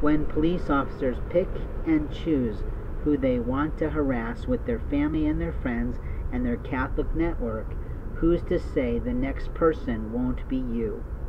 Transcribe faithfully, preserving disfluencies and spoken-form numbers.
When police officers pick and choose who they want to harass with their family and their friends and their Catholic network, who's to say the next person won't be you?